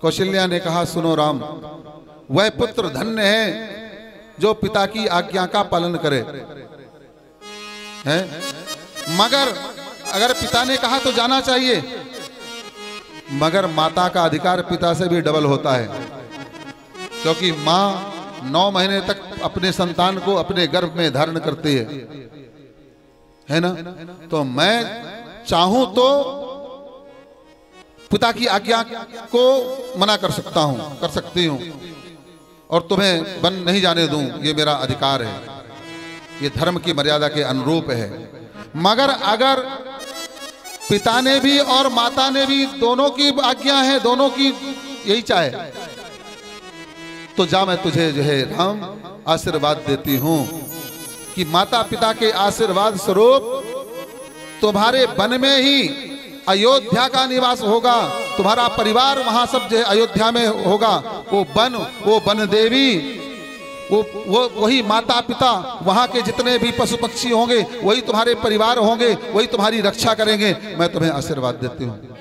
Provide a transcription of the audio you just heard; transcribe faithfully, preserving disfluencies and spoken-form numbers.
कौशल्या ने कहा, सुनो राम, वह पुत्र धन्य है जो पिता की आज्ञा का पालन करे, है? मगर अगर पिता ने कहा तो जाना चाहिए, मगर माता का अधिकार पिता से भी डबल होता है, क्योंकि माँ नौ महीने तक अपने संतान को अपने गर्भ में धारण करती है, है ना? तो मैं चाहूं तो पिता की आज्ञा को मना कर सकता हूं, कर सकती हूं, और तुम्हें वन नहीं जाने दूं, ये मेरा अधिकार है, ये धर्म की मर्यादा के अनुरूप है। मगर अगर पिता ने भी और माता ने भी, दोनों की आज्ञा है, दोनों की यही चाहे, तो जा, मैं तुझे जो है राम आशीर्वाद देती हूं कि माता पिता के आशीर्वाद स्वरूप तुम्हारे वन में ही अयोध्या का निवास होगा, तुम्हारा परिवार वहां सब जो है अयोध्या में होगा। वो वन, वो वन देवी, वो वो वही माता पिता, वहां के जितने भी पशु पक्षी होंगे वही तुम्हारे परिवार होंगे, वही तुम्हारी रक्षा करेंगे। मैं तुम्हें आशीर्वाद देती हूँ।